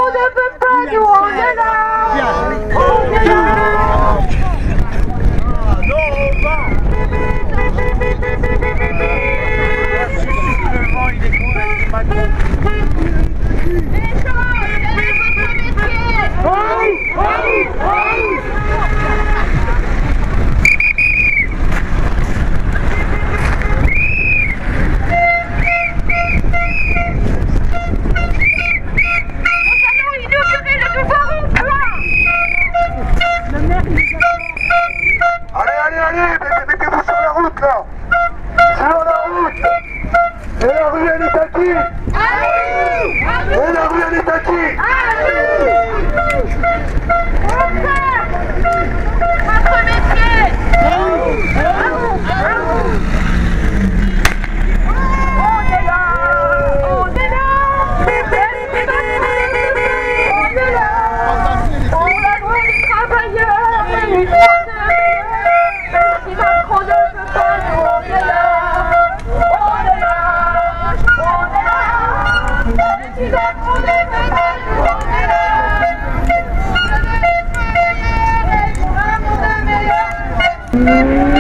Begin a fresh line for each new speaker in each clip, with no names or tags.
On ne veut pas, nous on est là. On est là.
Non, on va. Le vent, il est complètement Macron.
Mettez-vous sur la route là. Sur la route. Et la rue elle est à qui? Et la rue elle est à qui?
Votre métier. On est là. On est là. On est là. On a loué les travailleurs et les si Macron ne veut pas, nous on est là. On est là. On est là. Si Macron ne veut pas, nous on est là. Pour un monde meilleur.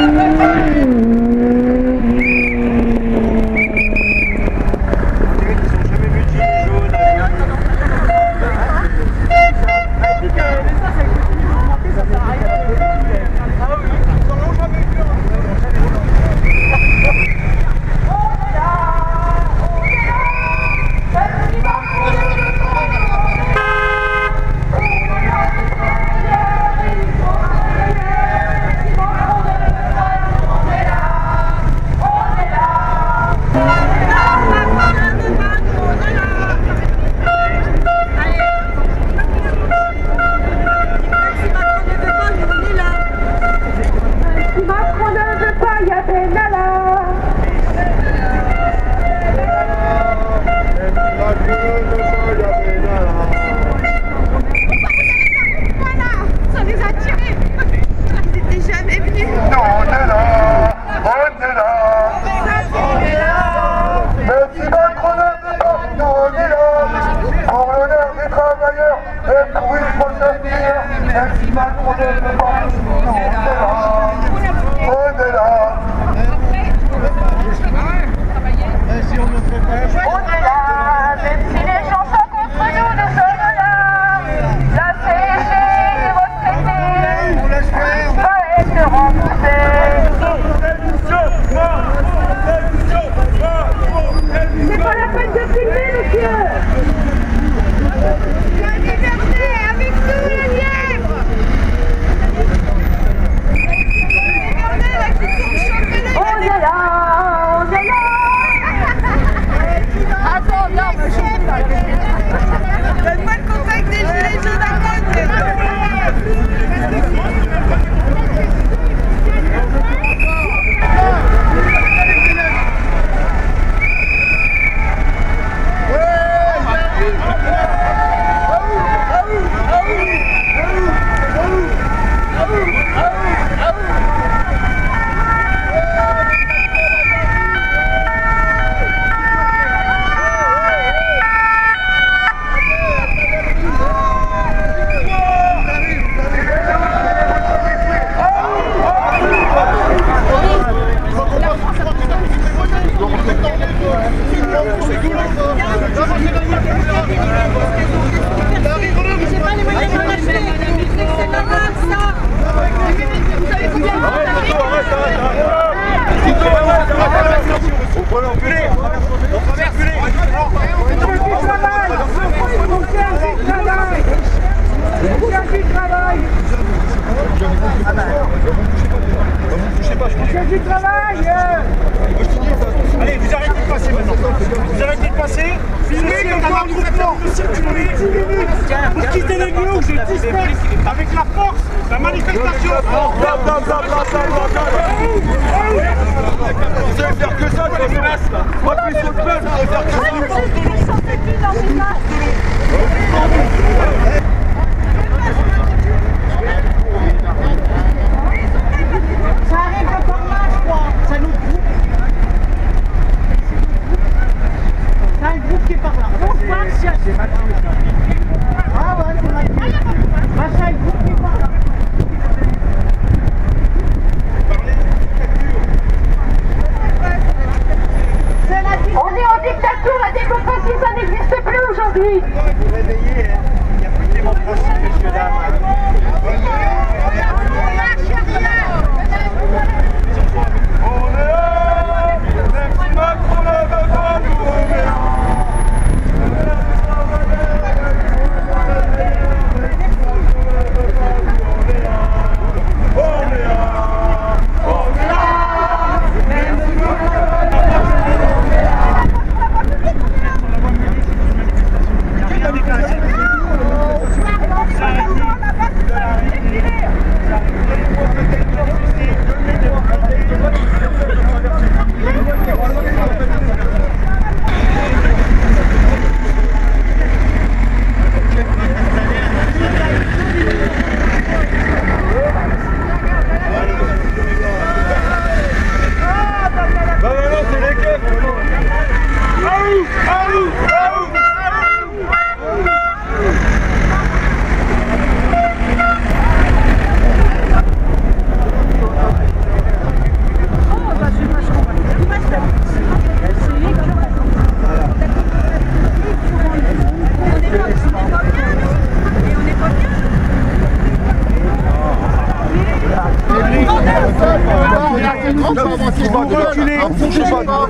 Du travail. Allez, vous arrêtez de passer maintenant. Vous arrêtez de passer. Filmez comme quoi on peut circuler 10 minutes pour quitter les lieux où je disperse avec la force, la manifestation.
Vous savez faire que ça, de la menace là. Moi, plus sur le peuple, vous savez faire que ça.
Ça arrive par là, je crois. Ça nous groupe. C'est un groupe qui est par là. On va voir si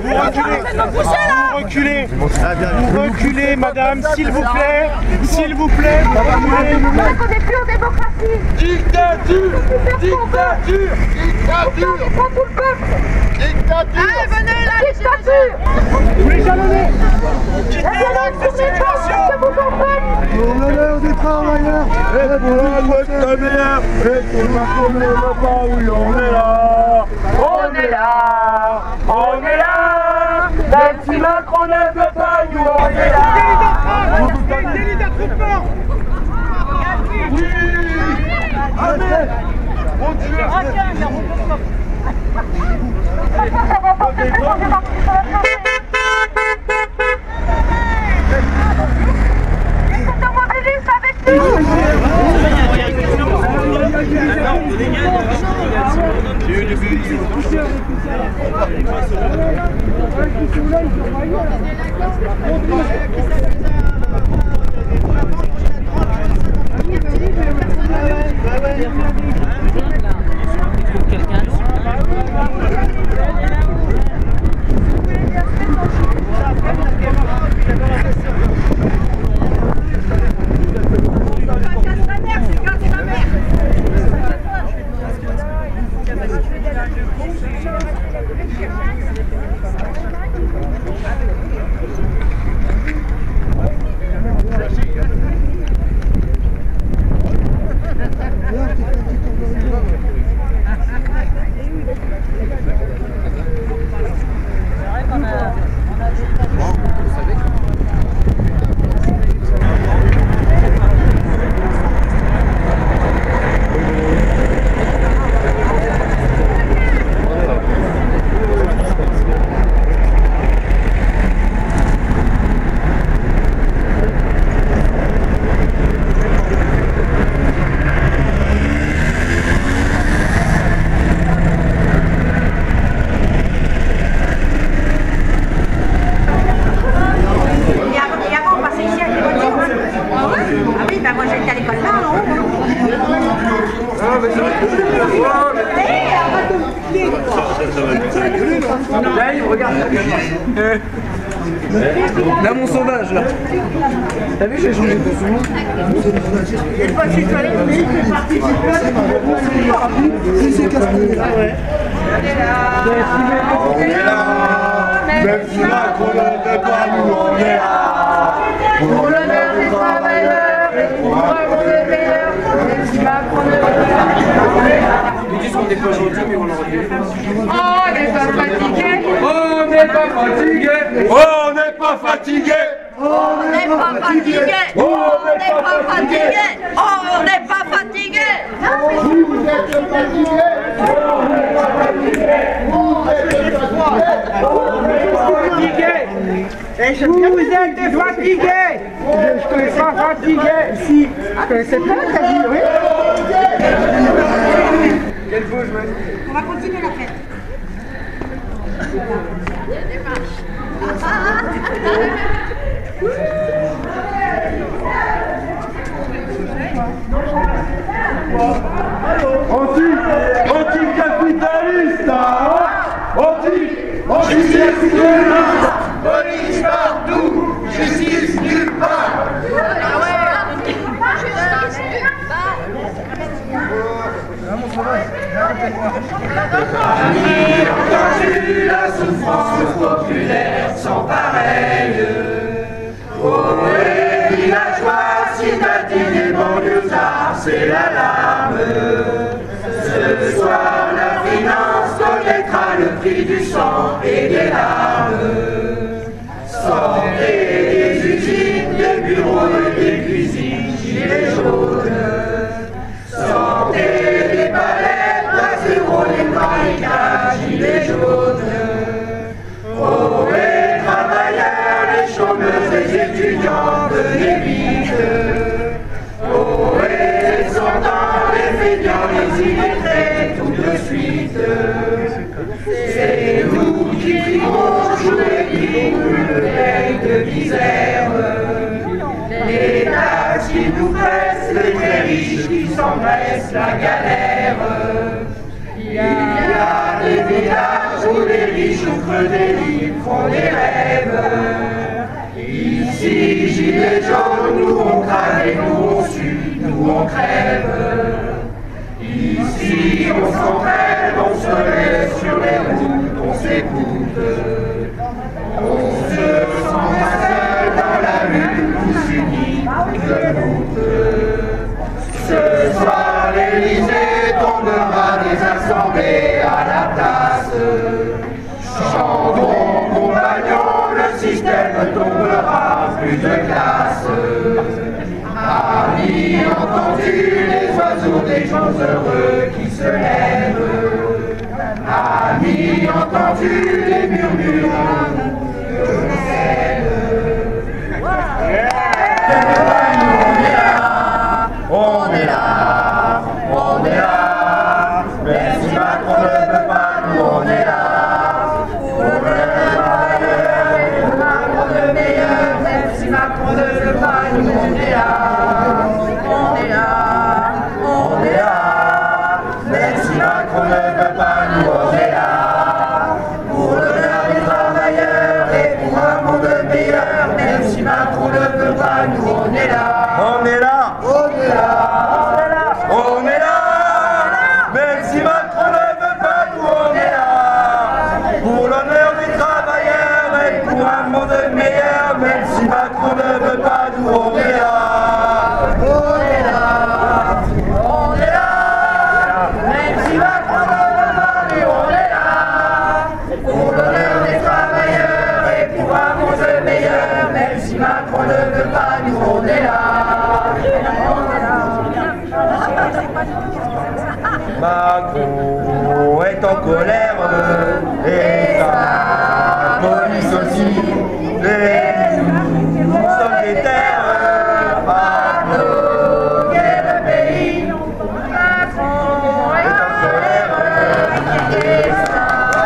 reculez. Vous reculez, madame, s'il vous plaît. S'il vous plaît, vous reculez.
On n'est plus en démocratie.
Dictature. Dictature. Dictature.
C'est pas tout le peuple.
Dictature.
Allez, venez là, dictature.
Vous les jalonnez.
Eh bien, retournez pas, qu'est-ce que vous en faites?
Pour l'honneur des travailleurs et pour la boîte meilleure et pour la journée de pas où on est là.
On est là, on est là. Même si Macron ne veut pas, nous on est là.
Délit d'attroupement.
Oui. Allez. On tue.
Ça va pas, c'est très fort, avec nous.
Là, mon sauvage, là. T'as vu, j'ai changé de son.
Il est pas citoyen, mais il fait partie du peuple.
C'est Castaner. On est là. Même si Macron ne veut pas, nous on est là.
Pour l'honneur des travailleurs et pour la journée meilleure, même si Macron ne veut pas, on est là.
Ils disent qu'on n'est pas gentil, mais on l'aurait fait.
Oh, on n'est pas fatigué.
On n'est pas fatigué.
On n'est pas fatigué.
On n'est pas fatigué. On n'est pas fatigué. On n'est pas fatigué.
Oui, vous êtes fatigué. On n'est pas fatigué. Vous êtes fatigué.
Et je vous êtes fatigués. Je ne suis pas fatigué. Si, c'est bien, t'as dit, oui.
Quel beau jeu.
On va continuer la fête.
Anti-capitaliste, anti-capitaliste. Police partout, justice nulle part. Entendu la souffrance populaire sans pareille. Oh, les villageois, citadins et banlieusards, c'est l'alarme. Ce soir, la finance connaîtra le prix du sang et des larmes. Sortez des usines, des bureaux et des cuisines, gilets jaunes. Sortez des palettes, à zéro, les barricades, gilets jaunes. Oh, les travailleurs, les chômeurs, les étudiants, venez vite. Oh, les soldats, les feignants, les illettrés, tout de suite. C'est nous qui vont jouer le veille de misère. Les taxes qui nous pressent, les très riches qui s'empressent, la galère. Il y a des villages où les riches ouvrent des livres, font des rêves. Ici, gilets jaunes, nous on crame et nous on sue, nous on crève. Ici, on s'entraîne, on se lève sur les routes, on s'écoute. On se sent moins seul dans la lutte, tous unis, debout. Ce soir, l'Élysée tombera des assemblées à la place. Chantons, compagnons, le système tombera, plus de classe. Amis, entends-tu les oiseaux des gens heureux qui se lèvent? Amis, entends-tu les murmures de nos scènes? On est là, on est là, même si Macron ne veut pas, nous on est là. Pour le travailleur et pour un monde meilleur, même si Macron ne veut pas, nous on est là. On est là, on est là, même si Macron ne veut pas, nous on est là. Pour l'honneur des travailleurs et pour un monde meilleur, même si Macron ne veut pas, nous on est là.
On est là,
On est là,
on est là, même si Macron ne veut pas, nous on est là. Pour l'honneur des travailleurs et pour un monde meilleur, même si Macron ne veut pas, nous on est là.
on est là, on est là, même si Macron ne veut pas, nous on est là. Pour l'honneur des travailleurs et pour un monde meilleur, même si Macron ne veut pas, nous on est là.
Macron est en colère et sa police aussi. Et nous sommes des terres à bloquer le pays. Macron est en colère et sa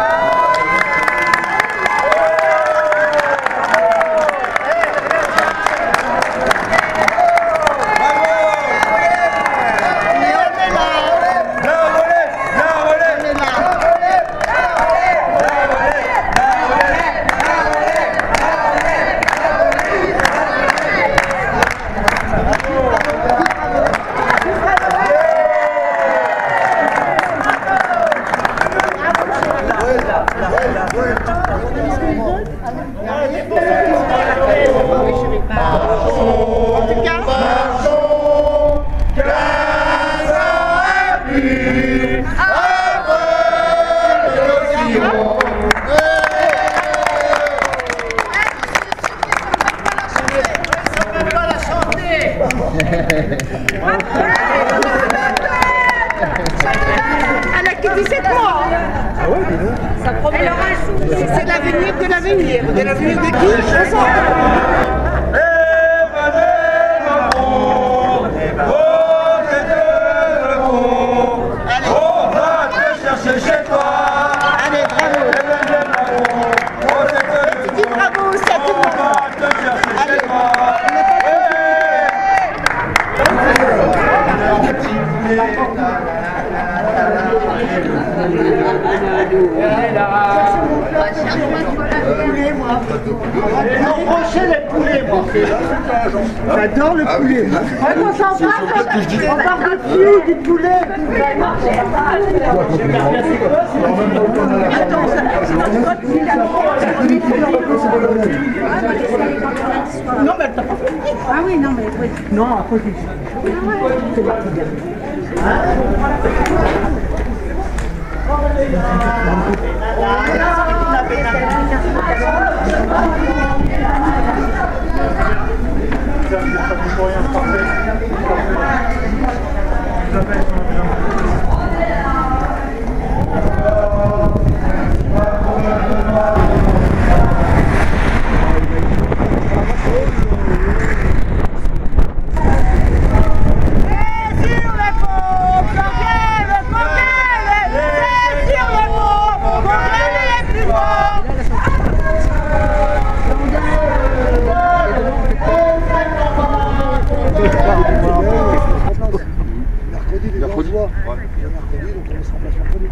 Elle a que 17 mois. Ah ouais, dis donc. Elle aura un souci. C'est l'avenir de l'avenir. De l'avenir de qui? Je sens.
Chez toi.
Allez, bravo. Tu dis bravo aussi à tout le monde. Allez.
L'an prochain, les poulets, moi. J'adore le poulet.
On s'en parle. On parle de pied, du poulet. Attends, non, mais t'as pas fini. Ah oui, non, mais oui.
Non, après, c'est parti bien.
Mercredi, donc on laisse remplacer mercredi.